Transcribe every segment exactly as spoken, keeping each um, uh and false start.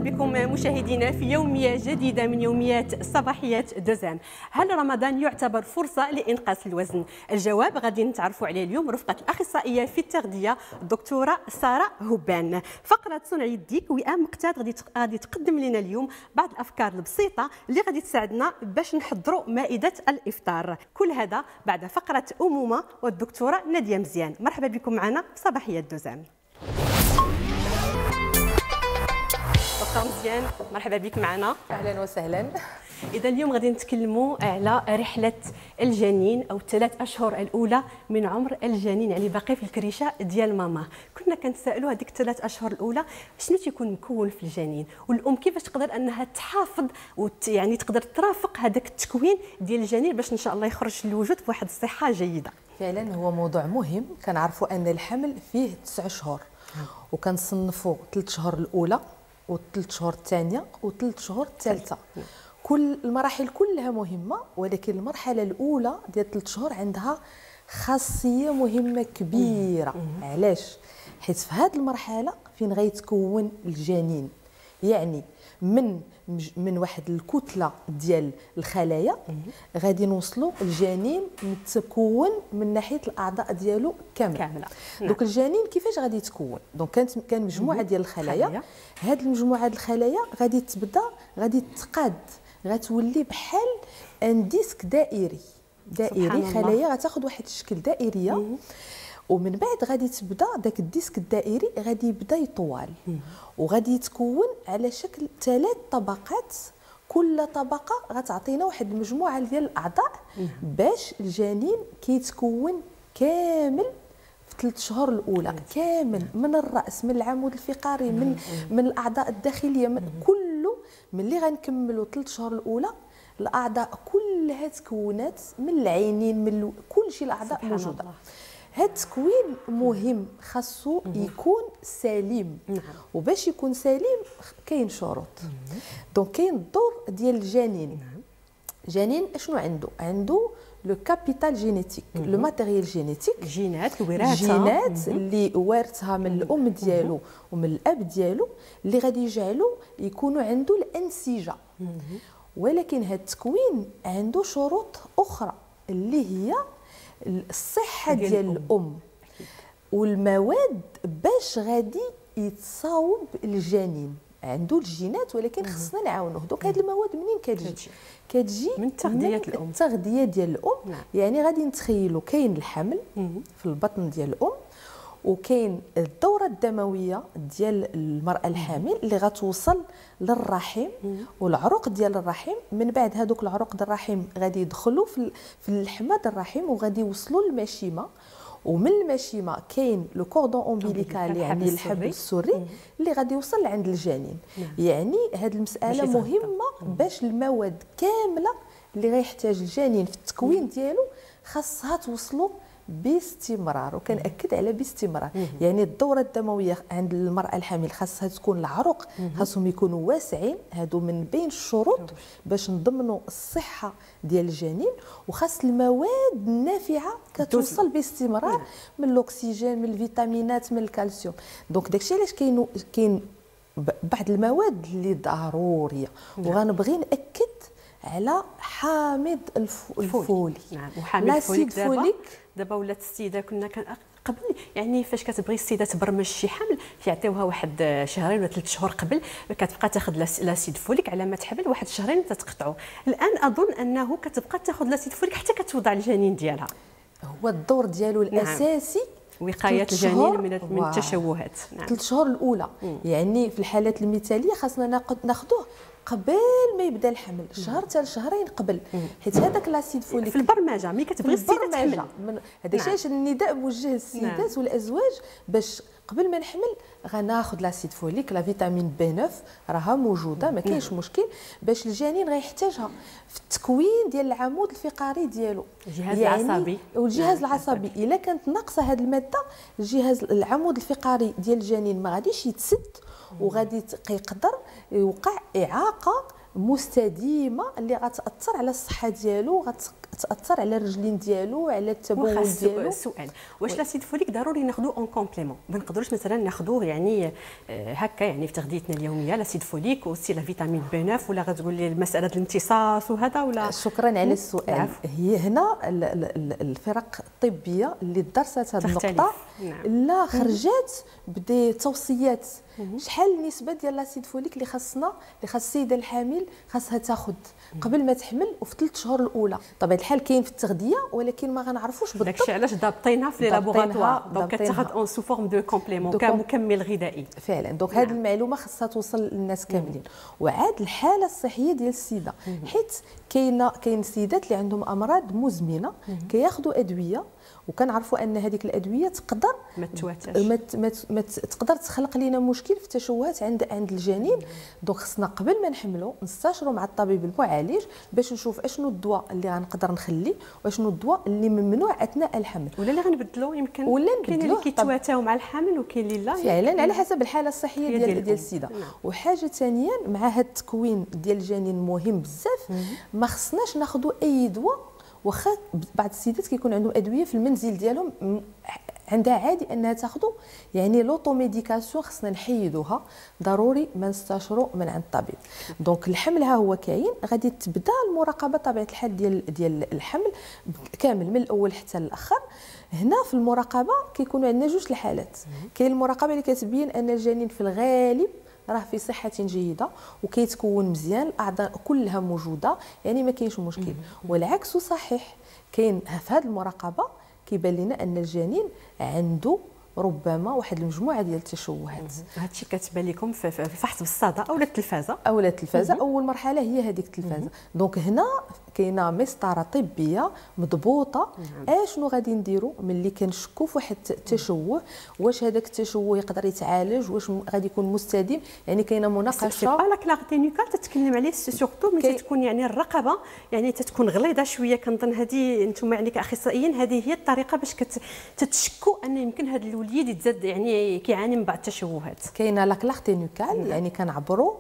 بكم مشاهدينا في يومية جديدة من يوميات صباحيات دوزام. هل رمضان يعتبر فرصة لإنقاص الوزن؟ الجواب غادي نتعرفوا عليه اليوم رفقة الأخصائية في التغذية الدكتورة سارة هبان. فقرة صنع يديك وئام مقتاد غادي غادي تقدم لنا اليوم بعض الأفكار البسيطة اللي غادي تساعدنا باش نحضروا مائدة الإفطار. كل هذا بعد فقرة أمومة والدكتورة نادية مزيان. مرحبا بكم معنا في صباحيات دوزام. دكتور مزيان مرحبا بك معنا. اهلا وسهلا. اذا اليوم غادي نتكلموا على رحله الجنين او الثلاث اشهر الاولى من عمر الجنين، يعني باقي في الكريشه ديال ماما. كنا كنتسائلوا هذيك الثلاث اشهر الاولى شنو تيكون مكون في الجنين، والام كيفاش تقدر انها تحافظ وت يعني تقدر ترافق هذاك التكوين ديال الجنين باش ان شاء الله يخرج للوجود بواحد الصحه جيده. فعلا هو موضوع مهم. كنعرفوا ان الحمل فيه تسع شهور وكنصنفوا ثلاث شهور الاولى والثلاث شهور الثانيه والثلاث شهور الثالثه. كل المراحل كلها مهمه، ولكن المرحله الاولى ديال ثلاث شهور عندها خاصيه مهمه كبيره. علاش؟ حيت في هذه المرحله فين غيتكون الجنين، يعني من من واحد الكتله ديال الخلايا غادي نوصلوا الجنين متكون من ناحيه الاعضاء ديالو كامله كامله. دونك الجنين كيفاش غادي يتكون؟ دونك كانت كان مجموعه ديال الخلايا. هاد المجموعه ديال الخلايا غادي تبدا غادي تقاد، غتولي بحال ان ديسك دائري دائري خلايا غتاخذ واحد الشكل دائريه، ومن بعد غادي تبدا داك الديسك الدائري غادي يبدا يطول وغادي يتكون على شكل ثلاث طبقات. كل طبقه غتعطينا واحد المجموعه ديال الاعضاء باش الجنين كيتكون كامل في ثلاث شهور الاولى كامل، من الراس، من العمود الفقري، من من الاعضاء الداخليه، من كله. ملي غنكملوا ثلاث شهور الاولى الاعضاء كلها تكونات، من العينين، من كل شيء الاعضاء موجوده. الله. هذا التكوين مهم، خاصو يكون سليم. نعم. وباش يكون سليم كاين شروط. دونك كاين الدور ديال الجنين. نعم. الجنين اشنو عنده؟ عنده لو كابيتال جينيتيك، لو ماتيريال جينيتيك، جينات الوراثه، جينات اللي وارثها من الام ديالو ومن الاب ديالو، اللي غادي يجعلو يكونوا عنده الانسجه. ولكن هذا التكوين عنده شروط اخرى اللي هي الصحه ديال, ديال الام والمواد باش غادي يتصاوب الجنين. عنده الجينات ولكن خصنا نعاونوه. دونك هذه المواد منين كتجي؟ كتجي من التغذيه ديال الام. التغذيه ديال الام. نعم. يعني غادي نتخيلوا كاين الحمل مم. في البطن ديال الام، وكاين الدوره الدمويه ديال المراه الحامل اللي غتوصل للرحم والعروق ديال الرحم. من بعد هذوك العروق ديال الرحم غادي يدخلوا في في الحمض الرحم وغادي يوصلوا للمشيمه، ومن المشيمه كاين لو كوردون امبيليكال يعني الحبل السري اللي غادي يوصل لعند الجنين. يعني هذه المساله مهمه باش المواد كامله اللي غيحتاج الجنين في التكوين ديالو خاصها توصلوا باستمرار. وكنأكد على باستمرار. يعني الدوره الدمويه عند المراه الحامل خاصها تكون العروق خاصهم يكونوا واسعين. هادو من بين الشروط باش نضمنوا الصحه ديال الجنين. وخاص المواد النافعه كتوصل باستمرار من الاكسجين، من الفيتامينات، من الكالسيوم. دونك داكشي علاش كاين كاين بعض المواد اللي ضروريه. وغنبغي نأكد على حامض الفولي. نعم. وحامض الفوليك دابا دابا ولات السيده كنا كان قبل يعني فاش كتبغي السيده تبرمج شي حمل كيعطيوها واحد شهرين ولا ثلاث شهور قبل كتبقى تاخذ لاسيد فوليك على ما تحبل واحد شهرين تتقطعوا. الان اظن انه كتبقى تاخذ لاسيد فوليك حتى كتوضع الجنين ديالها. هو الدور ديالو الاساسي. نعم. وقايه الجنين من من التشوهات. نعم. ثلاث شهور الاولى. مم. يعني في الحالات المثاليه خاصنا ناخذوه قبل ما يبدا الحمل، شهر حتى شهرين قبل، حيت هذاك لاسيد فوليك في البرمجه ملي كتبغي السيده تحمل. هذا الشيء علاش النداء موجه للسيدات. نعم. والازواج باش قبل ما نحمل غناخذ لاسيد فوليك، لا فيتامين بي تسعة راها موجوده ما كاينش مشكل، باش الجنين غيحتاجها في التكوين ديال العمود الفقري ديالو، الجهاز يعني العصبي والجهاز نعم. العصبي. الا كانت ناقصه هذه الماده الجهاز العمود الفقري ديال الجنين ما غاديش يتسد، وغادي يقدر يوقع اعاقه مستديمه اللي غتاثر على الصحه ديالو، غتاثر على الرجلين ديالو، على التبول ديالو. سؤال، واش لاسيد فوليك ضروري ناخذوه اون كومبليمون؟ ما نقدروش مثلا ناخذوه يعني هكا يعني في تغذيتنا اليوميه لاسيد فوليك وسي لا فيتامين بي تسعة، ولا غتقول لي مساله الامتصاص وهذا ولا؟ شكرا على السؤال. عفو. هي هنا الفرق الطبيه اللي درست هذه النقطه نعم. لا خرجت بدي توصيات شحال النسبه ديال لاسيد فوليك اللي خاصنا اللي خاص السيده الحامل خاصها تاخذ قبل ما تحمل وفي ثلاث شهور الاولى. طبعا الحال كاين في التغذيه ولكن ما غنعرفوش بالضبط. داكشي علاش ضابطينها في لي لابوغاتوار، دونك كتاخذ اون سو فورم دو كومبليمون كمكمل غذائي فعلا. دونك هذه المعلومه خاصها توصل للناس كاملين. وعاد الحاله الصحيه ديال السيده، حيت كاينه كاين سيدات اللي عندهم امراض مزمنه كياخذوا ادويه وكنعرفوا ان هذيك الادويه تقدر ما تواتاش ما تقدر تخلق لنا مشكل في التشوهات عند عند الجنين. دونك خصنا قبل ما نحملوا نستشروا مع الطبيب المعالج باش نشوف اشنو الدواء اللي غنقدر نخليه واشنو الدواء اللي ممنوع اثناء الحمل، ولا اللي غنبدلوه. يمكن ولا كاين اللي كيتواتاو مع الحمل وكاين اللي لا، فعلا على حسب الحاله الصحيه ديال ديال, ديال السيده. نعم. وحاجه ثانيا مع هذا التكوين ديال الجنين مهم بزاف، ما خصناش ناخذوا اي دواء. واخا بعض السيدات كيكون عندهم ادويه في المنزل ديالهم عندها عادي انها تاخذوا، يعني لوطو ميديكاسيون خصنا نحيدوها، ضروري ما نستشروا من عند الطبيب. دونك الحمل ها هو كاين، غادي تبدا المراقبه طبيعه الحال ديال ديال الحمل كامل من الاول حتى الاخر. هنا في المراقبه كيكونوا عندنا جوج الحالات. كاين المراقبه اللي كتبين ان الجنين في الغالب راه في صحه جيده وكيتكون مزيان، الاعضاء كلها موجوده، يعني ما كاينش مشكل. والعكس صحيح، كاين في هذه المراقبه كيبان لنا ان الجنين عنده ربما واحد المجموعه ديال التشوهات. هادشي كتبان لكم في الفحص بالصدى او التلفازه او التلفازه. اول مرحله هي هذيك التلفازه. دونك هنا كاينه مسطره طبيه مضبوطه. اشنو غادي نديروا ملي كنشكوا في واحد التشوه، واش هذاك التشوه يقدر يتعالج، واش غادي يكون مستديم، يعني كاينه مناقشه. سي با لا كلارتينيكال تتكلم عليه سورتو ملي تكون يعني الرقبه يعني تتكون غليظه شويه. كنظن هذه انتم يعني كاخصائيين هذه هي الطريقه باش كتشكوا ان يمكن هذا الوليد يتزاد يعني كيعاني من بعض التشوهات. كاينه لا كلارتينيكال، يعني كنعبروا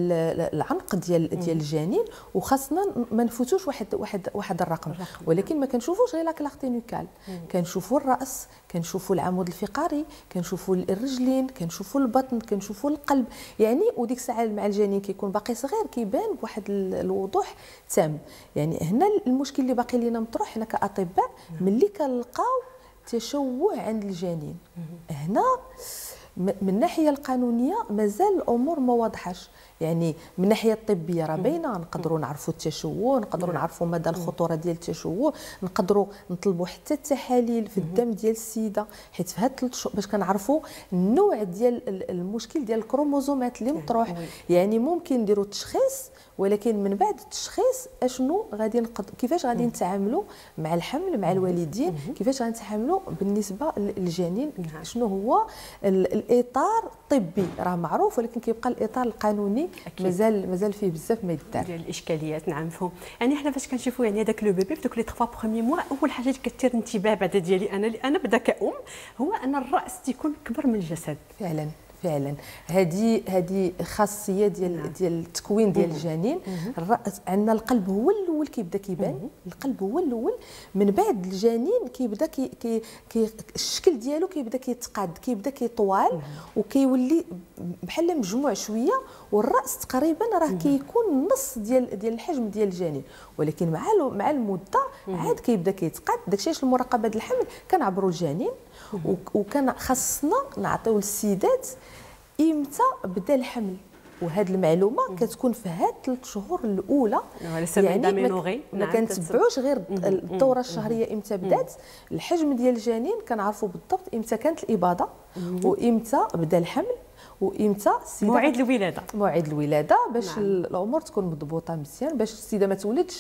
العنق ديال ديال الجنين وخاصنا ما نفوتوش واحد واحد واحد الرقم، ولكن ما كنشوفوش غير لا كلارتينيكال، كنشوفوا الراس، كنشوفوا العمود الفقري، كنشوفوا الرجلين، كنشوفوا البطن، كنشوفوا القلب، يعني وديك الساعه مع الجنين كيكون باقي صغير كيبان بواحد الوضوح تام. يعني هنا المشكل اللي باقي لينا مطروح حنا كاطباء، ملي كنلقاو تشوه عند الجنين، هنا من الناحيه القانونيه مازال الامور ما واضحاش. يعني من الناحيه الطبيه راه باينه، نقدروا نعرفوا التشوه، نقدروا نعرفوا مدى الخطوره ديال التشوه، نقدروا نطلبوا حتى التحاليل في الدم ديال السيده، حيت في هاد ثلاث شهور باش كنعرفوا النوع ديال المشكل ديال الكروموزومات اللي مطروح. يعني ممكن نديروا التشخيص، ولكن من بعد التشخيص اشنو غادي نقد... كيفاش غادي نتعاملوا مع الحمل مع الوالدين، كيفاش غنتعاملوا بالنسبه للجنين، شنو هو الاطار الطبي راه معروف، ولكن كيبقى الاطار القانوني مازال مازال فيه بزاف ما يدار ديال الاشكاليات. نعم مفهوم. يعني حنا فاش كنشوفوا يعني هذاك لو بيبي في دوك لي ثلاثة بروميي موا، اول حاجه اللي كثير انتباه بعدا ديالي انا اللي انا بدا كأم هو ان الراس تيكون كبر من الجسد. فعلا فعلا هذه هذه خاصيه ديال نعم. ديال التكوين ديال الجنين. الراس عندنا القلب هو الاول كيبدا كيبان، القلب هو الاول، من بعد الجنين كيبدا كي, كي, كي الشكل ديالو كيبدا كيتقاد، كيبدا كيطوال وكيولي بحال مجموع شويه، والراس تقريبا راه كيكون نص ديال ديال الحجم ديال الجنين، ولكن مع مع المده عاد كيبدا كيتقاد. داكشي علاش المراقبه ديال الحمل كنعبروا الجنين، وكان خاصنا نعطيو للسيدات امتى بدا الحمل، وهذه المعلومه كتكون في هاد ثلاث شهور الاولى. يعني ما, ما كنتبعوش غير الدوره الشهريه امتى بدات، الحجم ديال الجنين كنعرفوا بالضبط امتى كانت الاباضه وامتى بدا الحمل وامتى السيده موعد الولاده موعد الولاده باش نعم. الامور تكون مضبوطه مزيان، باش السيده ما تولدش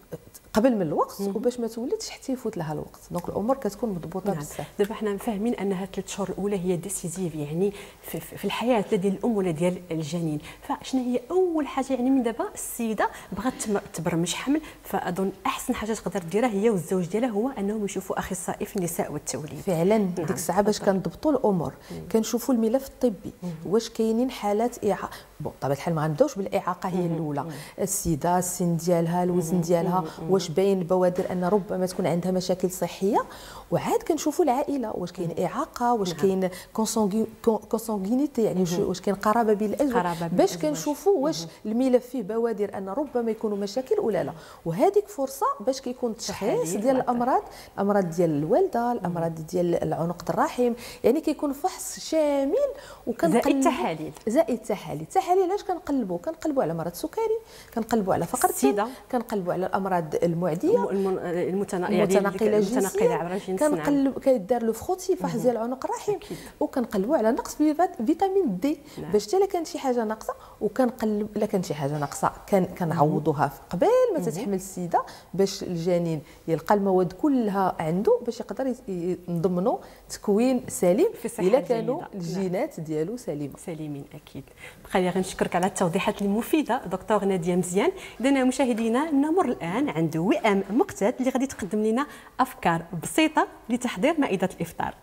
قبل من الوقت وباش ما تولدش حتى يفوت لها الوقت. دونك الامور كتكون مضبوطه بزاف. نعم. دابا حنا فاهمين ان هاد ثلاث شهور الاولى هي ديسيزيف يعني في, في الحياه لا ديال الام ولا ديال الجنين. فشنو هي اول حاجه يعني من دابا السيده بغات تبرمج حمل، فاظن احسن حاجه تقدر ديرها هي والزوج ديالها هو انهم يشوفوا اخصائي في النساء والتوليد. فعلا نعم. ديك الساعه باش كنضبطوا الامور كنشوفوا الملف الطبي، واش كاينين حالات إعاقة بون طبيعه الحال ما غنبداوش بالاعاقه هي الاولى. السيده السن ديالها الوزن ديالها واش باين بوادر ان ربما تكون عندها مشاكل صحيه، وعاد كنشوفوا العائله واش كاين اعاقه، واش كاين كونسونغينيتي يعني واش كاين قرابه بين الازواج، باش كنشوفوا واش الملف فيه بوادر ان ربما يكونوا مشاكل ولا لا. وهذيك فرصه باش كيكون التشخيص ديال الامراض، الامراض ديال الوالده، الامراض ديال العنق الرحم، يعني كيكون فحص شامل. وكنقلب زائد التحاليل زائد التحاليل التحاليل علاش كنقلبوا كنقلبوا على مرض السكري، كنقلبوا على فقر الدم، كنقلبوا على الامراض المعديه المتناقله المتناقله عبر الجنس، كنقلب كيدار لو فروتي فحص ديال عنق الرحم، وكنقلبوا على نقص فيتامين دي باش حتى الا كانت شي حاجه ناقصه، وكنقلب الا كانت شي حاجه ناقصه كان كنعوضوها قبل ما تتحمل السيده باش الجنين يلقى المواد كلها عنده باش يقدر نضمنوا تكوين سليم الا كانوا الجينات ديالو سليمه سليمين. اكيد. بقى لي غنشكرك على التوضيحات المفيده دكتور ناديه مزيان. اذا مشاهدينا نمر الان عند وئام مقتاد اللي غادي تقدم لنا افكار بسيطه لتحضير مائده الافطار.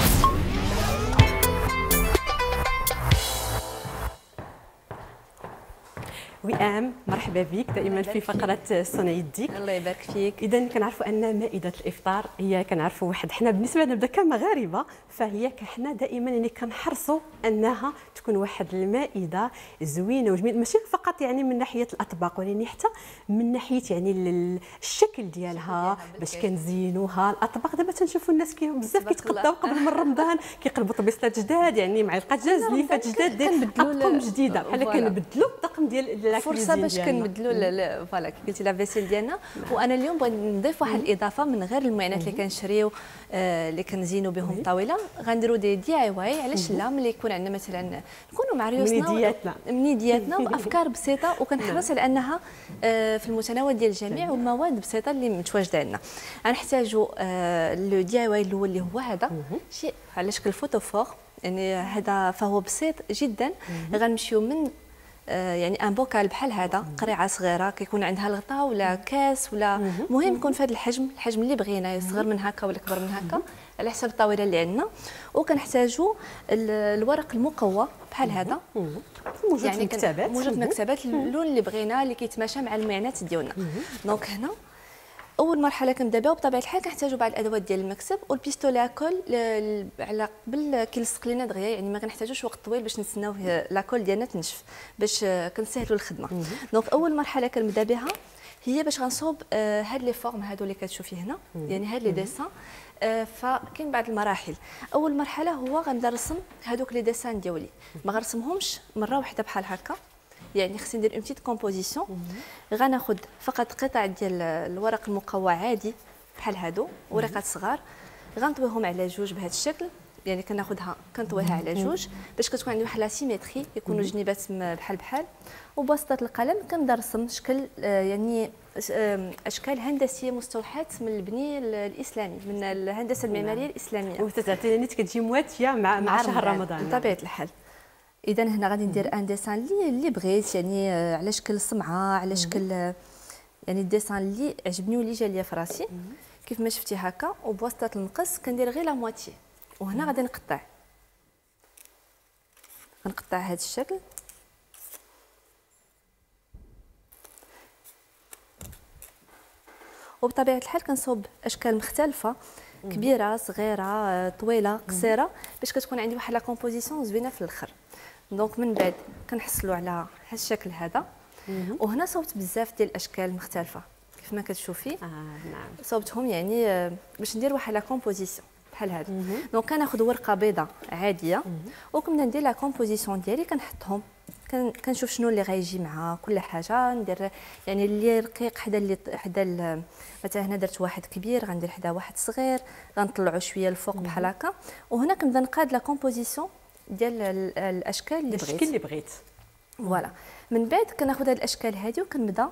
وئام مرحبا بك دائما في فقره صنع يديك. الله يبارك فيك. اذا كنعرفوا ان مائده الافطار هي كنعرفوا واحد حنا بالنسبه لنا كمغاربه فهي حنا دائما يعني كنحرصوا انها تكون واحد المائده زوينه وجميله، ماشي فقط يعني من ناحيه الاطباق ولكن حتى من ناحيه يعني الشكل ديالها باش كنزينوها. الاطباق دابا تنشوفوا الناس كي بزاف كيتقداو قبل من رمضان كيقلبوا طبيصات جداد، يعني معلقه دجاج ليفات جداد ديال اطقم جديده بحال كنبدلوا الطقم ديال فرصه باش كنبدلوا فوالا كي قلتي لا فيسيل ديالنا. وانا اليوم بغيت نضيف واحد الاضافه من غير المعينات اللي كنشريو اللي كنزينوا بهم الطاوله، غنديروا دي دي اي واي. علاش لا؟ ملي يكون عندنا مثلا نكونوا مع ريوسنا من دياتنا من دياتنا بافكار بسيطه، وكنحرص على انها في المتناول ديال الجميع والمواد بسيطه اللي متواجده عندنا. غنحتاجوا لو دي اي واي الاول اللي هو هذا شيء على شكل فوتوفور، يعني هذا فهو بسيط جدا. غنمشيو من يعني ان بوكال بحال هذا، قريعه صغيره كيكون عندها الغطاء ولا كاس ولا مهم يكون في هذا الحجم، الحجم اللي بغينا يصغر من هكا ولا كبر من هكا على حسب الطاوله اللي عندنا. وكنحتاجوا الورق المقوى بحال هذا موجود يعني في المكتبات، موجود في المكتبات اللون اللي بغينا اللي كيتماشى مع المعينات ديالنا. دونك هنا اول مرحله كنبدا بها، وبطبيعه الحال كنحتاجوا بعض الادوات ديال المكتب والبيستولي اكول على قبل كيلصق لنا دغيا، يعني ما كنحتاجوش وقت طويل باش نتسناو لاكول ديالنا تنشف باش كنسهلوا الخدمه. دونك اول مرحله كنبدا بها هي باش غنصوب هاد لي فورم هادو اللي كتشوفي هنا، يعني هاد لي ديسان. فكاين بعض المراحل. اول مرحله هو غنبدا نرسم هادوك لي ديسان ديالي، ما غنرسمهمش مره واحده بحال هكا، يعني خصني ندير اون بتيت كومبوزيسيون. غناخذ فقط قطع ديال الورق المقوى عادي بحال هادو، ورقات صغار، غنطويهم على جوج بهذا الشكل. يعني كناخذها كنطويها على جوج باش كتكون عندي واحد لا سيميتري، يكونوا جنيبات بحال بحال. وبواسطه القلم كنبدا نرسم شكل يعني اشكال هندسيه مستوحاه من البني الاسلامي، من الهندسه المعماريه الاسلاميه، وتعطيني كتجي مواتيه مع مع شهر رمضان بطبيعه الحال. اذا هنا غادي ندير ان ديسان اللي اللي بغيت، يعني على شكل سمعه، على شكل يعني الديسان اللي عجبني واللي جا ليا في راسي كيف ما شفتي هكا. وبواسطه المقص كندير غير لا مواتي. وهنا غادي نقطع غنقطع هذا الشكل. وبطبيعه الحال كنصوب اشكال مختلفه، كبيره صغيره طويله قصيره، باش كتكون عندي واحد لا كومبوزيسيون زوينه في الاخر. دونك من بعد كنحصلوا على هذا الشكل هذا. وهنا صوبت بزاف ديال الاشكال مختلفه كيف ما كتشوفي. اه نعم صوبتهم يعني باش ندير واحد لا كومبوزيسيون بحال هذا. دونك كناخذ ورقه بيضاء عاديه وكنبدا ندير لا كومبوزيسيون ديالي، كنحطهم كنشوف شنو اللي غيجي مع كل حاجه. ندير يعني اللي رقيق حدا اللي حدا مثلا هنا درت واحد كبير، غندير حدا واحد صغير، غنطلعوا شويه الفوق بحال هكا. وهنا كنبدا نقاد لا كومبوزيسيون ديال الاشكال اللي بغيت الشكل اللي بغيت فوالا. من بعد كناخذ هاد الاشكال هادي وكنبدا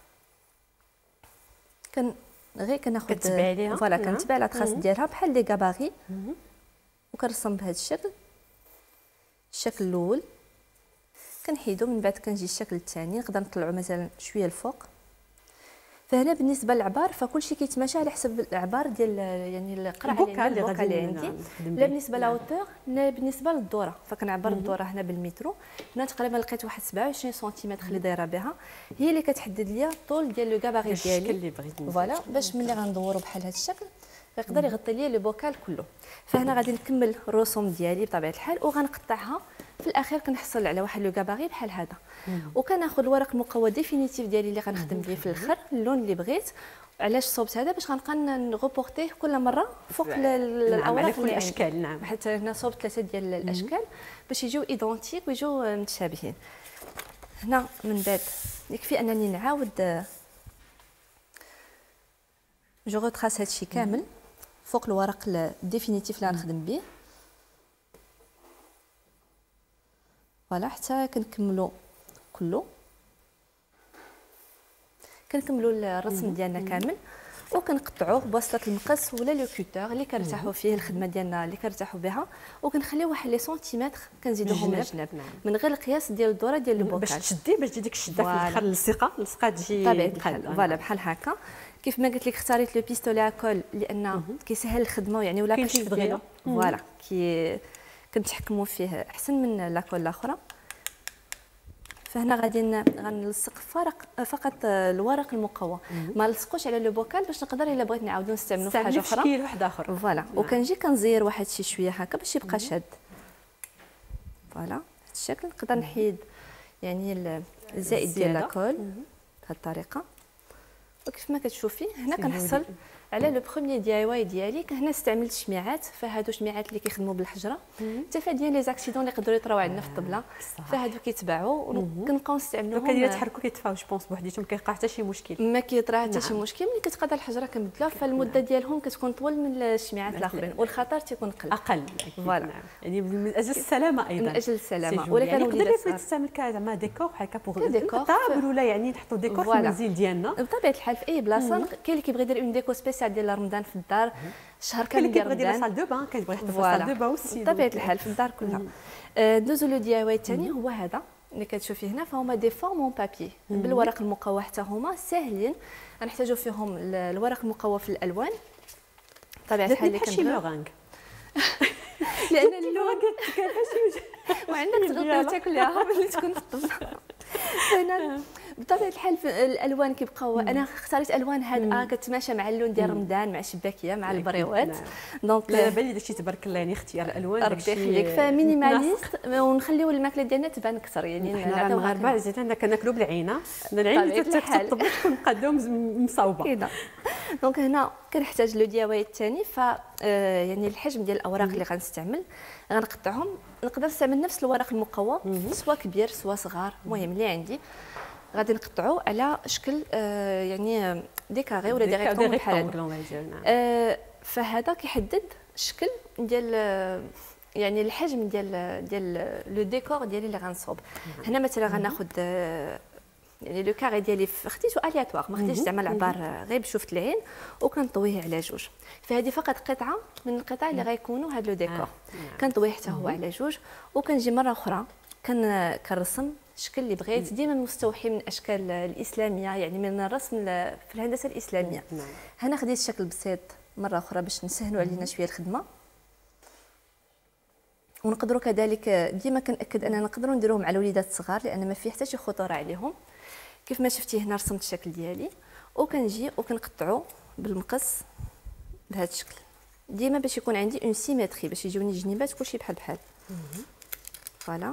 كن غير كناخذ كتبع عليها فوالا، كنتبع لا تراس ديالها بحال لي كاباغي، وكنرسم بهذا الشكل. الشكل الاول كنحيدو، من بعد كنجي الشكل الثاني، نقدر نطلعو مثلا شويه الفوق. فهنا بالنسبه للعبار فكل شيء كيتماشى على حسب العبار ديال يعني القرعه البوكال اللي اللي غادي عندي. نخدم لا به. بالنسبه لاوتور، لا بالنسبه للدوره فكنعبر الدوره هنا بالمترو. هنا تقريبا لقيت واحد سبعة وعشرين سنتيمتر اللي دايره بها، هي اللي كتحدد لي الطول ديال لو كاباري الشكل ديالي اللي بغيت ندير. فوالا باش ملي غندورو بحال هذا الشكل يقدر يغطي لي لو بوكال كله. فهنا غادي نكمل الرسوم ديالي بطبيعه الحال وغنقطعها في الاخير كنحصل على واحد لو كاباري بحال هذا. وكناخذ الورق المقوى ديفينيتيف ديالي اللي غنخدم به في الاخر اللون اللي بغيت. علاش صوبت هذا؟ باش غنبقى نغوبورتيه كل مره فوق الاوراق على كل اللي الاشكال. نعم حتى هنا صوبت ثلاثه ديال الاشكال باش يجيو ايدونتيك ويجيو متشابهين. هنا من بعد يكفي انني نعاود جو غوتراس هادشي كامل فوق الورق الديفينيتيف اللي غنخدم به. فوالا حتى كنكملو كله، كنكملوا الرسم ديالنا كامل وكنقطعوه بواسطه المقص ولا لو كوتور اللي كنرتاحوا فيه الخدمه ديالنا اللي كنرتاحوا بها، وكنخليو واحد لي سنتيمتر كنزيدوهم للجناب من غير القياس ديال الدوره ديال البوكال باش تشدي باش تجي ديك الشده في الاخر اللصقه اللصقه تجي طبيعه الحال. فوالا بحال هكا. كيف ما قلت لك اختاريت لو بيستولي اكول لان كيسهل الخدمه يعني ولا كاين شي دغيا. فوالا كي كنتحكموا فيه احسن من لاكول الاخرى. فهنا غادي غنلصق فرق فقط الورق المقوى، ما نلصقوش على لو بوكال باش نقدر الا بغيت نعاودو نستعملو في حاجه اخرى شكل واحد اخر. فوالا. وكنجي كنزير واحد شي شويه هكا باش يبقى شاد. فوالا بهذا الشكل نقدر نحيد يعني الزائد ديال لاكول بهذه الطريقه. وكيف ما كتشوفي هنا كنحصل على لو بروميير دي اي واي ديالي. هنا استعملت شميعات، فهادو شميعات اللي كيخدموا بالحجره تفاديا لي زاكسيدون اللي يقدروا يطراو عندنا في الطبله، فهادو كيتباعوا وكنبقاو نستعملوهم. كاين يتحركوا كيطفاو جو بونس بوحديتهم ما كيوقع حتى شي مشكل، ما كيطرا حتى شي مشكل. ملي كتقاد الحجره كنبدلوها فالمده ديالهم كتكون طول من الشميعات الاخرين والخطر تيكون قل اقل. فوالا يعني من اجل السلامه ايضا، من اجل السلامه. ولا كان يقدر يستعمل كزعما ديكور بحال بوغ طابل ولا يعني نحطوا ديكور في المنزل ديالنا بطبيعه الحال في اي بلاصه. كاين اللي كيبغي يدير اون ديكو سبيسيال ديال رمضان في الدار، الشهر كامل ديال رمضان. كاين اللي كيبغي يدير صال دو بان، كيبغي يحط صال دو بان والسي بطبيعه الحال في الدار كلها. ندوزو لو دي اي واي الثاني هو هذا اللي كتشوفي هنا، فهما دي فورم اون بابي بالورق المقوى. حتى هما ساهلين، غنحتاجوا فيهم الورق المقوى في الالوان بطبيعه الحال اللي كنديروا لان اللون كيفاش وعندك تغطي وتاكليها ملي تكون في الطبله. هنا بطبيعه الحال الالوان كيبقاو، انا اختاريت الوان هادئه كتماشى مع اللون ديال رمضان مع الشباكيه مع البريوات. دونك لا بالي داكشي تبارك الله يعني اختيار الالوان ربي يخليك فمينيماليست ونخليو الماكله ديالنا تبان اكثر. يعني حنا المغاربه عزيزنا كناكلوا بالعينه، العين تتطبق تكون مقادوم مصاوبه. دونك هنا كنحتاج لو دياواي الثاني. ف يعني الحجم ديال الاوراق اللي غنستعمل غنقطعهم، نقدر نستعمل نفس الورق المقوى سواء كبير سواء صغار، المهم اللي عندي غادي نقطعو على شكل آه يعني ديكاري ولا ديريكتونغ بحال هذا. آه فهذا كيحدد الشكل ديال يعني الحجم ديال ديال لو ديكور ديالي اللي غنصوب. هنا مثلا غناخذ آه يعني لو كاري ديالي خديتو الياتوار، ما خديتش زعما العبار غير بشوفت العين، وكنطويه على جوج. فهذه فقط قطعه من القطع اللي غيكونوا هذا لو ديكور. كنطويه حتى هو على جوج، وكنجي مره اخرى كن كنرسم الشكل اللي بغيت، ديما مستوحي من الاشكال الاسلاميه، يعني من الرسم في الهندسه الاسلاميه. هنا خديت شكل بسيط مره اخرى باش نسهلوا علينا شويه الخدمه. ونقدروا كذلك ديما كنأكد اننا نقدروا نديروهم على الوليدات الصغار لان ما فيه حتى شي خطوره عليهم. كيف ما شفتي هنا رسمت الشكل ديالي، وكنجي وكنقطعو بالمقص بهذا الشكل، ديما باش يكون عندي اون سيمتري، باش يجيوني الجنيبات كلشي بحال بحال. فوالا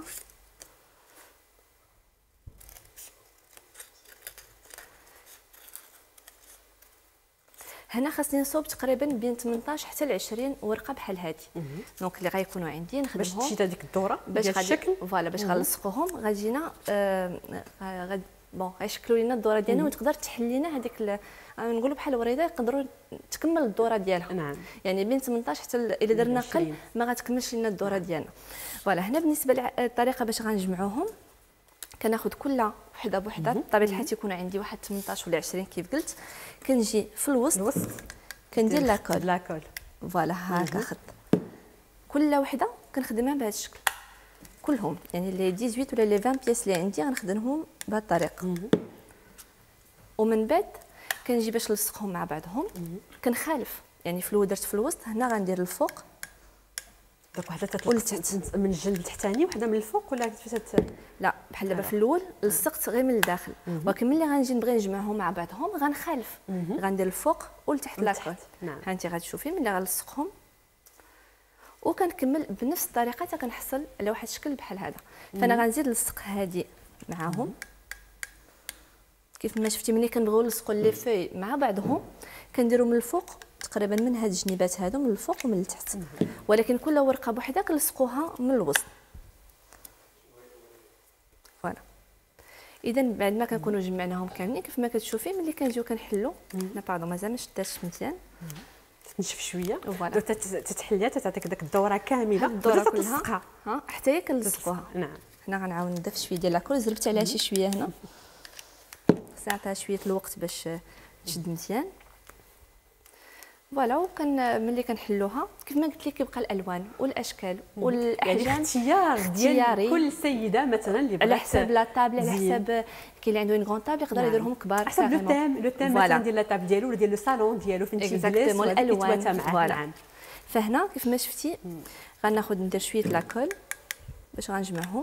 هنا خاصني نصوب تقريبا بين ثمنطاش حتى ل عشرين ورقه بحال هذه. دونك اللي غيكونوا عندي نخدمهم باش تشد هذيك الدوره ديال الشكل. فوالا باش غنلصقوهم غادينا آه غادي بون غيشكلوا لنا الدوره ديالنا، وتقدر تحل لنا هذيك نقولوا بحال الوريده يقدروا تكمل الدوره ديالها. نعم. يعني بين ثمنطاش حتى الا درنا قل ما غتكملش لنا الدوره ديالنا. فوالا هنا بالنسبه للطريقه باش غنجمعوهم كناخذ كل وحده بوحده. بطبيعه الحال تيكون عندي واحد ثمنطاش ولا عشرين كيف قلت. كنجي في الوسط الوسط كندير لاكول لاكول فوالا هكا خط. كل وحده كنخدمها بهذا الشكل كلهم، يعني لي ثمانية عشر ولا لي عشرين بياس اللي عندي غنخدمهم بهذه الطريقه. ومن بعد كنجي باش نلصقهم مع بعضهم كنخالف، يعني فلو درت في الوسط هنا غندير الفوق دونك وحده تتلصق من الجنب التحتاني وحده من الفوق ولا كيفاش؟ لا بحال دابا في الاول لصقت غير من الداخل، ولكن ملي غنجي نبغي نجمعهم مع بعضهم غنخالف، غندير الفوق والتحت لاكول. نعم. ها انت غتشوفي ملي غنلصقهم وكنكمل بنفس الطريقه حتى كنحصل على واحد الشكل بحال هذا. فانا غنزيد نلصق هذه معاهم كيف ما شفتي. ملي كنبغيو نلصقوا لي فوي مع بعضهم كنديروا من الفوق تقريبا من هاد الجنيبات هادو من الفوق ومن التحت، ولكن كل ورقه بوحدها كنلصقوها من الوسط. فوالا اذا بعد ما كنكونوا جمعناهم كاملين كيف ما كتشوفي ملي كنجيو كنحلوا لا باردون مازال ما شداتش مزيان تنشف شويه فوالا تتحليها تعطيك داك الدوره كامله الدوره كلها ها حتى هي كنلصقوها. نعم. هنا غنعاود نضيف شويه ديال لاكول، زربت عليها شي شويه هنا خصني نعطيها شويه الوقت باش تشد مزيان. فوالا وكان ملي كنحلوها كيف ما قلت لك كيبقى الالوان والاشكال والاحجام يعني اختيار ديال كل سيده مثلا اللي على حساب لا طابل، على حساب كاين اللي عنده اون غون طابل يقدر نعم. يديرهم كبار حسب لو تيم لو تيم مثلا ديال لا طابل ديالو ولا ديال لو صالون ديالو فين تيجلس والالوان. فوالا نعم. فهنا كيف ما شفتي غناخذ ندير شويه لاكول باش غنجمعهم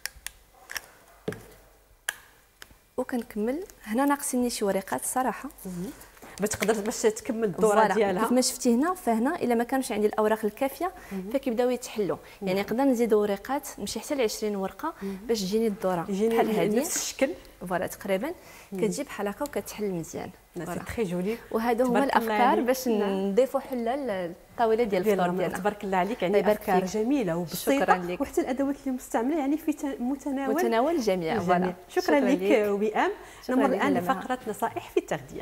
وكنكمل. هنا ناقصيني شي وريقات الصراحه باش تقدر باش تكمل الدوره ديالها كيف ما شفتي هنا. فهنا الا ما كانش عندي الاوراق الكافيه فكيبداو يتحلوا، يعني نقدر نزيد ورقات نمشي حتى ل عشرين ورقه باش تجيني الدوره بحال هذه نفس الشكل. فوالا تقريبا كتجي بحال هكا وكتحل مزيان. سي تري جولي. وهادو هما الافكار باش نضيفوا حله للطاوله ديال الفطور ديالنا. تبارك الله عليك، يعني افكار جميله وبسيطه وحتى الادوات اللي مستعمله يعني في متناول متناول الجميع. فوالا شكرا لك وئام. نمر الان لفقره نصائح في التغذيه.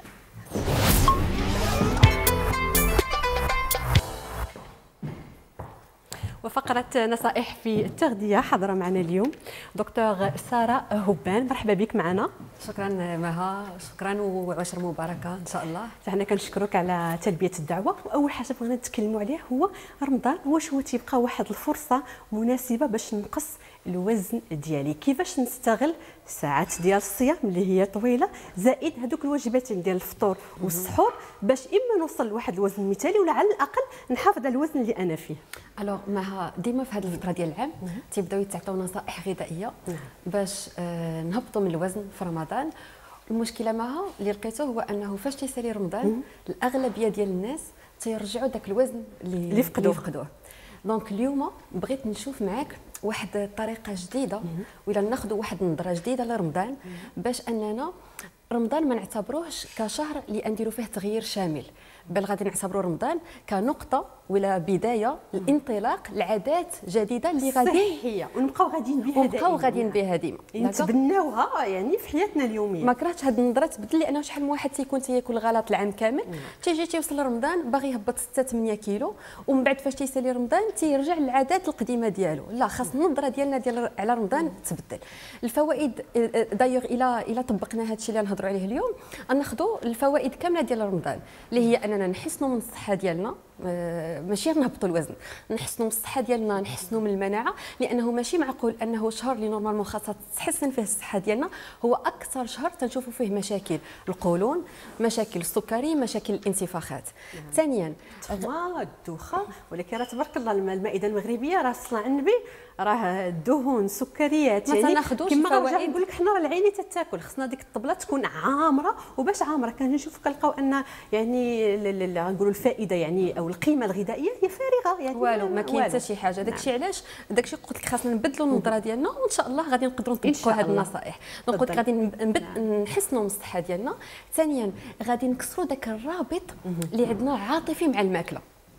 وفقرة نصائح في التغذية حاضرة معنا اليوم دكتور سارة هبان، مرحبا بك معنا. شكرا مها، شكرا وعشر مباركة إن شاء الله. حنا كنشكروك على تلبية الدعوة. وأول حاجة بغينا نتكلموا عليه هو رمضان، واش هو تيبقى واحد الفرصة مناسبة باش نقص الوزن ديالي؟ كيفاش نستغل ساعات ديال الصيام اللي هي طويله زائد هذوك الوجبات ديال الفطور والسحور باش اما نوصل لواحد الوزن مثالي ولا على الاقل نحافظ على الوزن اللي انا فيه؟ الوغ مها ديما في هذه الفتره ديال العام تيبداو يتعطيو نصائح غذائيه باش آه نهبطوا من الوزن في رمضان. المشكله معها اللي لقيته هو انه فاش تيسالي رمضان الاغلبيه ديال الناس تيرجعوا داك الوزن اللي اللي فقدوه فقدوه. دونك اليوم بغيت نشوف معاك واحد الطريقه جديده ولا ناخذ واحد النظره جديده لرمضان باش اننا رمضان ما نعتبروهش كشهر اللي نديروا فيه تغيير شامل، بل غادي نعتبروا رمضان كنقطه ولا بدايه الانطلاق لعادات جديده اللي غادي صحيه ونبقاو غاديين بها ونبقاو غاديين بها ديما نتبناوها يعني في حياتنا اليوميه. ما كرهتش هذه النظره تبدل، لانه شحال من واحد تيكون تياكل غلط العام كامل تيجي تيوصل لرمضان باغي يهبط ستة ثمانية كيلو ومن بعد فاش تيسالي رمضان تيرجع للعادات القديمه ديالو. لا، خاص النظره ديالنا ديال على رمضان تبدل. الفوائد دايوغ الى الى طبقنا هذا الشيء اللي نهضروا عليه اليوم ناخذوا الفوائد كامله ديال رمضان اللي هي اننا نحسنوا من الصحه ديالنا، ماشي نهبطوا الوزن، نحسنوا من الصحه ديالنا، نحسنوا من المناعه، لانه ماشي معقول انه الشهر اللي نورمالمون خاصها تحسن فيه الصحه ديالنا هو اكثر شهر تنشوفوا فيه مشاكل القولون، مشاكل السكري، مشاكل الانتفاخات. ثانيا التخمه الدوخه، ولكن راه تبارك الله المائده المغربيه راه صنع النبي راه الدهون السكريات يعني كما غنرجع نقول لك حنا راه العيني تتاكل، خصنا ديك الطبله تكون عامره. وباش عامره كنشوف كنلقاو ان يعني غنقولوا الفائده يعني او القيمه الغذائيه هي فارغه يعني والو ما كاين حتى شي حاجه. داكشي نعم. علاش داكشي قلت لك خاصنا نبدلوا النظره ديالنا وان شاء الله غادي نقدروا نطبقوا هذه النصائح. دونك قلت غادي نحسنوا من الصحه ديالنا. ثانيا غادي نكسروا داك الرابط اللي عندنا عاطفي مع الماكله،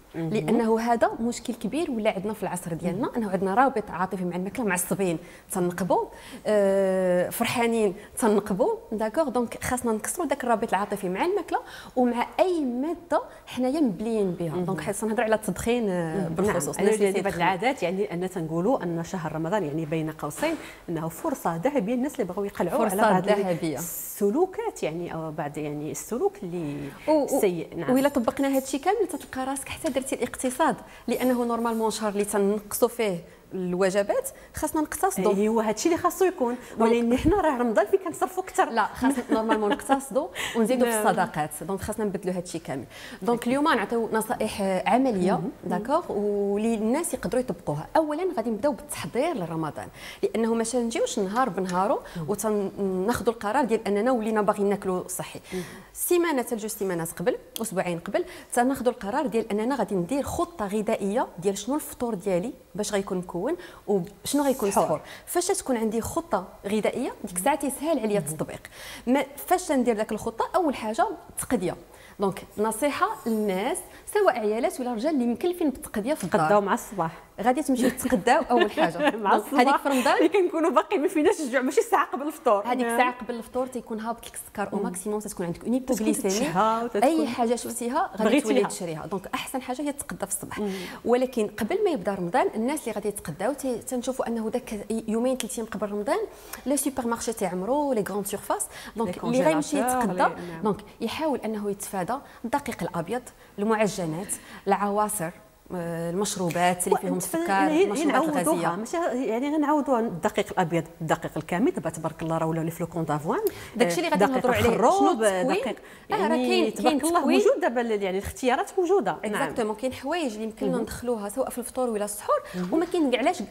لانه هذا مشكل كبير ولا عندنا في العصر ديالنا، انه عندنا رابط عاطفي مع الماكله، معصبين تنقبوا آه فرحانين تنقبوا داكوغ. دونك خاصنا نكسروا داك الرابط العاطفي مع الماكله ومع اي ماده حنايا مبليين بها. دونك خاصنا نهضروا على التدخين آه بالخصوص. نعم. يعني بعض العادات يعني ان تنقولوا ان شهر رمضان يعني بين قوسين انه فرصه ذهبيه للناس اللي بغاو يقلعوا على بعض ذهبيه السلوكات يعني او بعض يعني السلوك اللي سيء. نعم. وإلا طبقنا هذا الشيء كامل تلقى راسك حتى درتي الاقتصاد، لانه نورمالمون شهر اللي تنقصوا فيه الوجبات خاصنا نقتصدوا. ايوا هادشي اللي خاصو يكون، ولكن حنا راه رمضان فين كنصرفوا اكثر. لا خاصنا نورمالمون نقتصدوا ونزيدوا في الصدقات، دونك خاصنا نبدلوا هادشي كامل. دونك اليوم نعطيو نصائح عمليه داكوغ واللي الناس يقدروا يطبقوها. اولا غادي نبداو بالتحضير لرمضان، لانه ما نجيوش نهار بنهارو وتناخذوا القرار ديال اننا ولينا باغيين ناكلوا صحي. سيمانه حتى لجوج سيمانات قبل، اسبوعين قبل، تناخذوا القرار ديال اننا غادي ندير خطه غذائيه ديال شنو الفطور ديالي باش غيكون مكون وشنو غيكون السحور. فاش تكون عندي خطه غذائيه ديك الساعه تيسهل عليا التطبيق. فاش ندير داك الخطه اول حاجه التقديه. دونك نصيحه للناس سواء عيالات ولا رجال اللي مكلفين بالتقديه في الدار، تقداو مع الصباح غادي تمشيو تتقداو اول حاجه مع الصباح. هذيك في رمضان اللي كنكونوا باقي ما فيناش الجوع، ماشي ساعه قبل الفطور. هذيك الساعه قبل الفطور تيكون هابط لك السكر او ماكسيموم، تكون عندك اون هيبوغليسيمي، اي حاجه شفتيها غادي تولي تشريها. دونك احسن حاجه هي التقدى في الصباح. ولكن قبل ما يبدا رمضان الناس اللي غادي يتقداو تنشوفوا انه داك يومين ثلاث ايام قبل رمضان لي سوبر مارشي تيعمروا، لي غروند سيرفاس. دونك اللي غيمشي يتقدى دونك يحاول انه يتفادى الدقيق الابيض، المعجنات، العواصر، المشروبات اللي فيهم السكر، المشروبات الغازيه. ماشي يعني غنعوضوها الدقيق الابيض، الدقيق الكامل. دابا تبارك الله راه ولاو لي فلوكون دافوان، داكشي اللي غادي نهضروا عليه شنو التكوين. يعني راه كاين تبارك الله موجود دابا، يعني الاختيارات موجوده. اكزاكتومون كاين حوايج اللي يمكن ندخلوها سواء في الفطور ولا السحور، وما كاين كاع علاش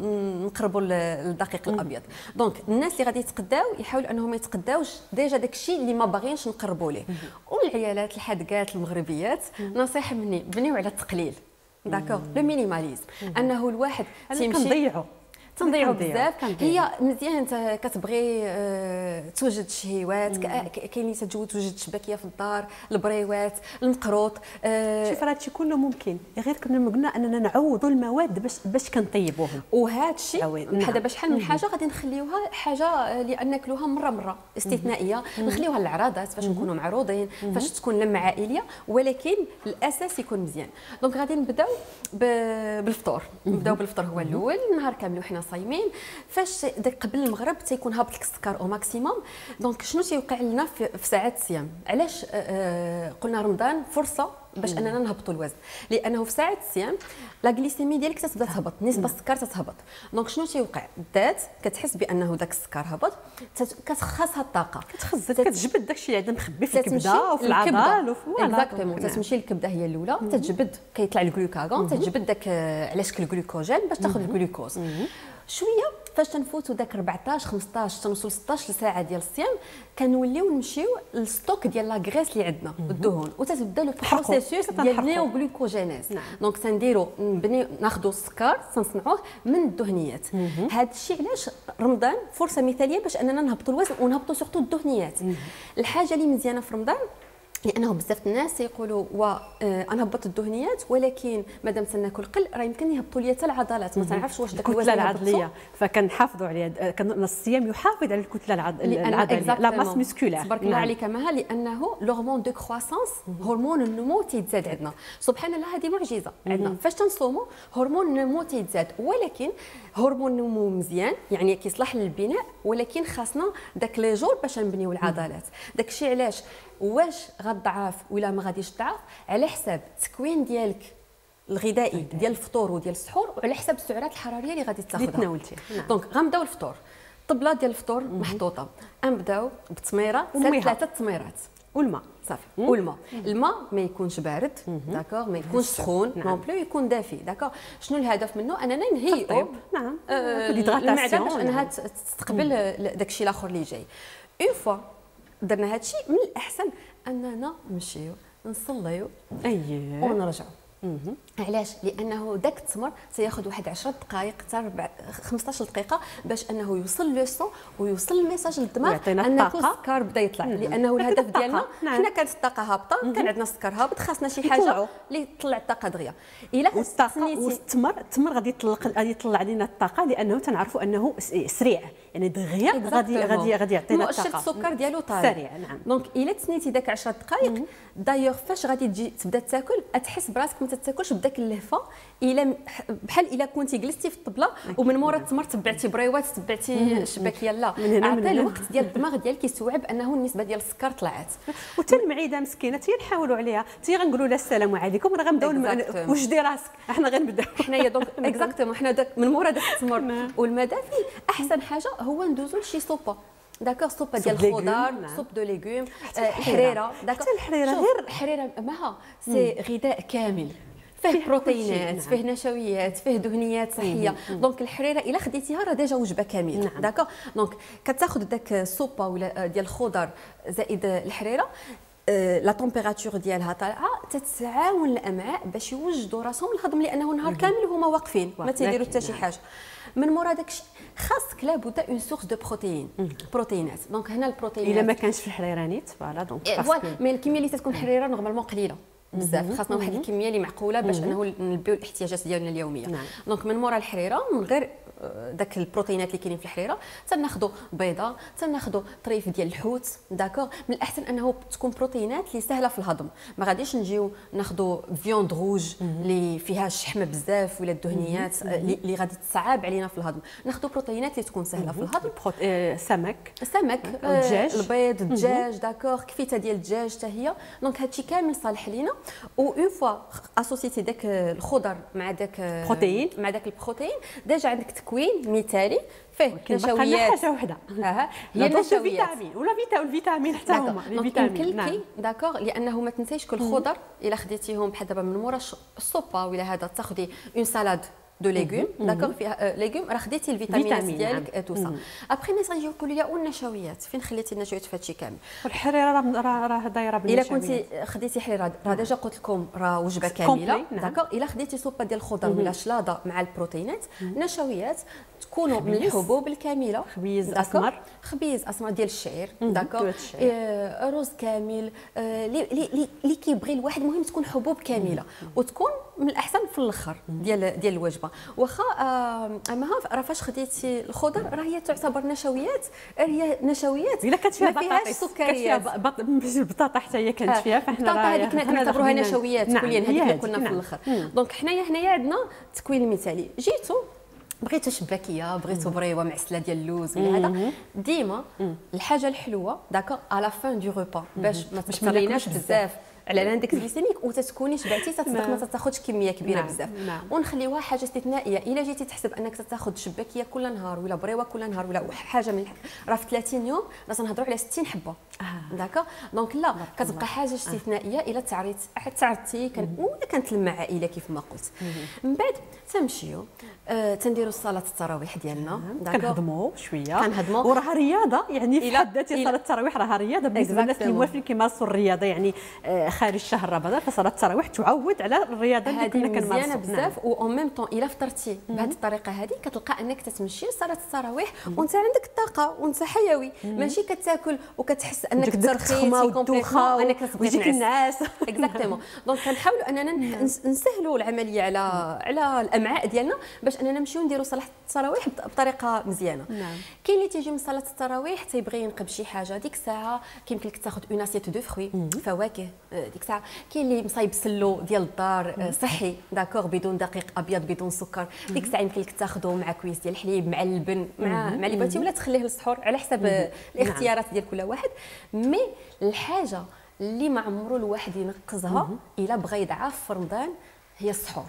نقربوا للدقيق الابيض. دونك الناس اللي غادي يتقداو يحاولوا انهم ما يتقداوش ديجا داكشي اللي ما باغيينش نقربوا ليه. والعيالات الحادقات المغربيات نصيحه مني بنيو على التقليل. داكوغ لو مينيماليزم، انه الواحد تيمشي كنضيعوا تنضيعوا بزاف. هي مزيان انت كتبغي أه توجد شهيوات، كاين اللي تتجود توجد شباكيه في الدار، البريوات، المقروط. أه شوف راه هادشي كله ممكن، غير كنا قلنا اننا نعوضوا المواد باش باش كنطيبوهم. وهذا الشيء بحال دابا شحال من حاجه غادي نخليوها حاجه اللي ناكلوها مره مره استثنائيه، نخليوها للعراضات فاش نكونوا معروضين، فاش تكون لمه عائليه، ولكن الاساس يكون مزيان. دونك غادي نبداو بالفطور. نبداو بالفطور هو الاول، نهار كامل وحنا صايمين. فاش داك قبل المغرب تيكون هابط لك السكر او ماكسيموم. دونك شنو تيوقع لنا في, في ساعات الصيام؟ علاش آه قلنا رمضان فرصه باش اننا نهبطوا الوزن؟ لانه في ساعات الصيام لا غليسيمي ديالك تتبدا تهبط، نسبه السكر تتهبط. دونك شنو تيوقع؟ الذات كتحس بانه داك السكر هبط، كتخاصها الطاقه، كتخزن، كتجبد داكشي اللي مخبي في الكبده وفي العضل وفي اكزاكتومون. تتمشي للكبده هي الاولى، تتجبد كيطلع الجلوكاغون، تتجبد داك علاش الجلوكوجين باش تاخذ الجلوكوز. شويه فاش تنفوتوا داك أربعطاش خمسطاش تنوصل ستطاش ساعه ديال الصيام كنوليو نمشيو للستوك ديال لا غريس اللي عندنا، الدهون، وتتبدا لو بروسيسوس ديال النيو جلوكوجينيز. دونك تنديروا نبنيو ناخذوا السكر تنصنعوه من الدهنيات. هذا الشيء علاش رمضان فرصه مثاليه باش اننا نهبطوا الوزن ونهبطوا سورتو الدهنيات. الحاجه اللي مزيانه في رمضان لانه بزاف الناس يقولوا وا انا هبطت الدهنيات، ولكن مادام تناكل قل راه يمكن يهبطوا لي حتى العضلات، ما تنعرفش واش داك الوزن العضليه. فكنحافظوا عليها، الصيام يحافظ على الكتله العضليه، لا ماس مسكولار. تبارك الله عليك مها، لانه لورمون دو كرواسونس، هرمون النمو تيتزاد عندنا. سبحان الله هذه معجزه عندنا. فاش تنصوموا هرمون النمو تيتزاد، ولكن هرمون النمو مزيان يعني كيصلح للبناء، ولكن خاصنا داك لي جور باش نبنيو العضلات. داك الشيء علاش واش غتضعف ولا ما غاديش تضعف على حساب التكوين ديالك الغذائي ديال الفطور وديال السحور، وعلى حساب السعرات الحراريه اللي غادي تاخذها. تناولتي دونك غنبداو الفطور، الطبله ديال الفطور محطوطه، غنبداو بالتميره، ثلاثه تميرات والماء صافي. والماء، الماء ما يكونش بارد، داكوغ، ما يكونش سخون نون بلو، يكون دافي. داكوغ، شنو الهدف منه؟ اننا نهيئوا نعم المعده باش انها تستقبل داكشي الاخر اللي جاي. اون فوا درنا هذا الشيء، من الاحسن اننا نمشيو نصليو اييه ونرجعوا. علاش؟ لانه داك التمر سياخذ واحد عشرة دقائق حتى خمسطاش دقيقه باش انه يوصل لو سون ويوصل الميساج للدماغ ان السكر بدا يطلع. لانه الهدف ديالنا حنا كانت الطاقه هابطه، كان عندنا السكر هابط، خاصنا شي حاجه اللي تطلع الطاقه دغيا. الا الطاقه والتمر، التمر غادي يطلق غادي يطلع لنا الطاقه، لانه تنعرفوا انه سريع، يعني دغيا غادي غادي غادي يعطينا الطاقه. مؤشر السكر ديالو طالع سريع. نعم. دونك الا تسنيتي داك عشرة دقائق دايوغ فاش غادي تجي تبدا تاكل تحس براسك تتاكلش بداك اللهفه الا بحال الا كنتي جلستي في الطبله ومن مورا التمر تبعتي بريوات تبعتي الشباكيه، لا عطي الوقت ديال الدماغ ديالك يستوعب انه النسبه ديال السكر طلعت. وحتى المعده مسكينه تي نحاولوا عليها، تي غنقولوا لها السلام عليكم راه غنبداو وجدي راسك، احنا غنبداو حنايا دونك اكزاكتومون حنا داك من مورا داك التمر والمدافي احسن حاجه هو ندوزو لشي سوبه داكور، سوبه ديال الخضار، سوب دو ليغوم، الحريره داكور. حتى الحريره غير الحريره ماها سي غذاء كامل، فيه بروتينات، فيه نشويات، فيه دهنيات صحيه. دونك الحريره الا خديتيها راه ديجا وجبه كامله. داكور دونك كتاخذ داك السوبه ولا ديال الخضر زائد الحريره، لا تمبيراتور ديالها طالعه، تتعاون الامعاء باش يوجدوا راسهم الهضم، لانه نهار كامل هما واقفين ما تيديروا حتى شي حاجه. من مورا داكشي خاصك لابد اون سورس دو بروتين، بروتينات. دونك هنا البروتينات الا ما كانش في الحريره نيت فوالا دونك فوالا، مي الكميه اللي تتكون حريره نورمالمون قليله بزاف، خاصنا واحد الكميه اللي معقوله باش انه نلبيو الاحتياجات ديالنا اليوميه. دونك من مورا الحريره من غير داك البروتينات اللي كاينين في الحريره تناخذوا بيضه، تناخذوا طريف ديال الحوت. داكور من الاحسن انه تكون بروتينات اللي سهله في الهضم، ما غاديش نجيو ناخذوا فيوند روج اللي فيها الشحمه بزاف ولا الدهنيات اللي غادي تصعب علينا في الهضم. ناخذوا بروتينات اللي تكون سهله في الهضم، سمك السمك، الدجاج، البيض، الدجاج. داكور كفيته ديال الدجاج حتى هي. دونك هادشي كامل صالح لينا. و اون فوا اسوسيتي داك الخضر مع داك بروتين مع داك البروتين ديجا عندك تكوين مثالي فيه نشويات. حاجه وحده اها هي الفيتامين ولا فيتا الفيتامين حتى هما الفيتامين. نعم داكور، لانه ما تنسيش كل الخضر الا خديتيهم بحال دابا من مورا السوبه ولا هذا تاخذي اون سالاد دو ليغوم. داكور فيها ليغوم راه خديتي الفيتامينات ديالك تو سا. ابخي الناس غيجيو يقولوا لي والنشويات فين خليتي النشويات في هادشي كامل؟ الحريره راه راه دايره بالنشويات. الا كنتي خديتي حريره راه ديجا قلت لكم راه وجبه كامله. داكور الا خديتي سوبه ديال الخضر ولا شلاضه مع البروتينات، نشويات تكونوا من الحبوب الكامله، خبيز اسمر، خبيز اسمر ديال الشعير. داكور آه رز كامل اللي اللي كيبغي الواحد، المهم تكون حبوب كامله وتكون من الاحسن في الاخر ديال ديال الوجبه. واخا آه اما راه فاش خديتي الخضر راه هي تعتبر نشويات، هي نشويات الا كانت فيها ما فيهاش سكريات، البطاطا حتى هي كانت فيها، فاحنا راه هذيك كنعتبروها نشويات كليا، هذيك اللي قلنا في الاخر. دونك حنايا هنايا عندنا التكوين المثالي. جيتو بغيتو شباكيه، بغيتو بريوه معسله ديال اللوز ولا هذا، ديما الحاجه الحلوه داكور على فان دو ريبا باش ما تكثريناش بزاف على الاندكس جليسيميك وتتكوني شبعتي، تصدق ما تاخذش كميه كبيره نعم. بزاف نعم. ونخليوها حاجه استثنائيه. الا جيتي تحسب انك تاخذ شباكيه كل نهار ولا بريوه كل نهار ولا حاجه من راه في ثلاثين يوم راه تنهضروا على ستين حبه. آه. داكا دونك لا كتبقى حاجه استثنائيه. الا تعريت تعرضتي كان ولا كانت لمع عائله كيف ما قلت. من بعد تنمشيو آه تنديروا صلاه التراويح ديالنا. كنهضموا شويه كنهضموا وراها رياضه يعني في حد ذاتها. صلاه التراويح راها رياضه بالنسبه للناس اللي موالفين كيمارسوا الرياضه يعني آه خارج شهر رمضان، فصلاه التراويح تعود على الرياضه اللي كنا كنمارسوها. مزيانه بزاف. و اون ميم طون الا فطرتي بهذه الطريقه هذه كتلقى انك تتمشي لصلاه التراويح وانت عندك الطاقه وانت حيوي، ماشي كتاكل وكتحس انك ترخيتي كومبليتمون وانك تبغي الناس. اكزاكتومون. دونك كنحاولوا اننا نسهلوا العمليه على على الامعاء ديالنا باش اننا نمشيو نديروا صلاه التراويح بطريقه مزيانه. كاين اللي تيجي من صلاه التراويح تيبغي ينقب شي حاجه، ديك الساعه كيمكن لك تاخذ اون اسيت دو فروي فواكه. ديك الساعه كاين اللي مصايب سلو ديال الدار صحي داكور بدون دقيق ابيض بدون سكر، ديك الساعه يمكن لك تاخذه مع كويس ديال الحليب مع اللبن مع مع اللي بغيتي، ولا تخليه للسحور على حسب الاختيارات ديال كل واحد. مي الحاجه اللي ما عمرو الواحد ينقصها الا بغى يضعف في رمضان هي السحور.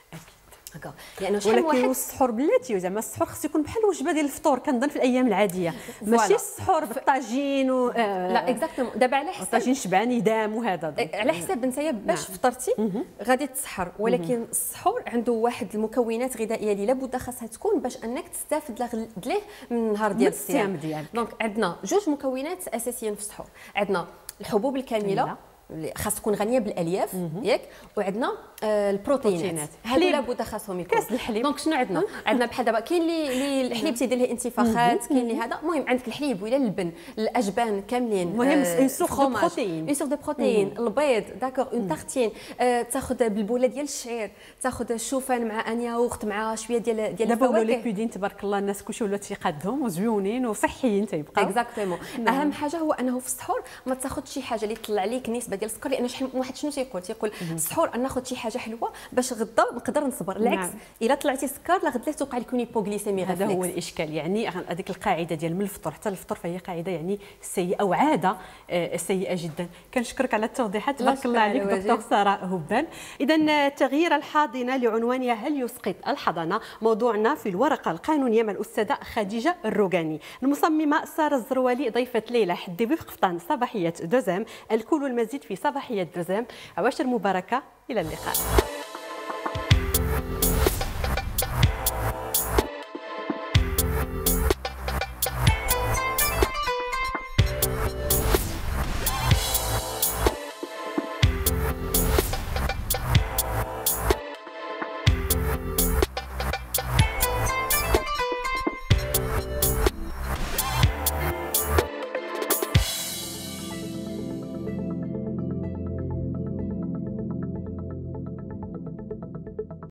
هكا لانه شحال واحد ولكن السحور بلاتي زعما السحور خصو يكون بحال الوجبه ديال الفطور كنظن في الايام العاديه، ماشي السحور بالطاجين و آه لا اكزاكتومون. دابا على حسب الطاجين شبعان يدام وهذا على حسب نتايا باش نعم. فطرتي غادي تسحر، ولكن السحور عنده واحد المكونات غذائيه اللي لابد خاصها تكون باش انك تستافد ليه من النهار ديال الصيام ديالك. دونك عندنا جوج مكونات اساسيين في السحور، عندنا الحبوب الكامله اللي خاص تكون غنيه بالالياف ياك، وعندنا آه البروتينات هادو لابد خاصهم يكونوا. كاس الحليب دونك شنو عندنا؟ عندنا بحال دابا كاين اللي اللي الحليب تيدير ليه انتفاخات، كاين اللي هذا. المهم عندك الحليب ولا اللبن الاجبان كاملين، المهم اون سورس دو بروتين، اون سورس دو بروتين، البيض داكور اون تارتين، آه تاخذ بالبوله ديال الشعير، تاخذ الشوفان مع ان ياغورت مع شويه ديال ديال الفواكه. دابا ولاو لي بودين تبارك الله الناس كلشي ولا تيقادهم وزويونين وصحيين تيبقاو. اكزاكتومون. اهم حاجه هو انه في السحور ما تاخذش شي حاجه اللي تطلع لك نسبه ديال السكر، لان شحال واحد شنو تيقول تيقول السحور ناخذ شي حاجه حلوه باش غدا نقدر نصبر. العكس نعم. الا طلعتي سكر لا غدا توقع لك هيبوغليسيمي. هذا هو الاشكال. يعني هذيك القاعده ديال من الفطور حتى الفطور فهي قاعده يعني سيئه وعاده سيئه جدا. كنشكرك على التوضيحات، تبارك الله عليك دكتور ساره هبان. اذا تغيير الحاضنه لعنوانها هل يسقط الحضانه، موضوعنا في الورقه القانونيه مع الاستاذه خديجه الروغاني. المصممه ساره الزروالي، ضيفه ليلى حديبي في قفطان صباحيه دوزام. الكل والمزيد في صباحيه دوزام. عواشر مباركه، الى اللقاء.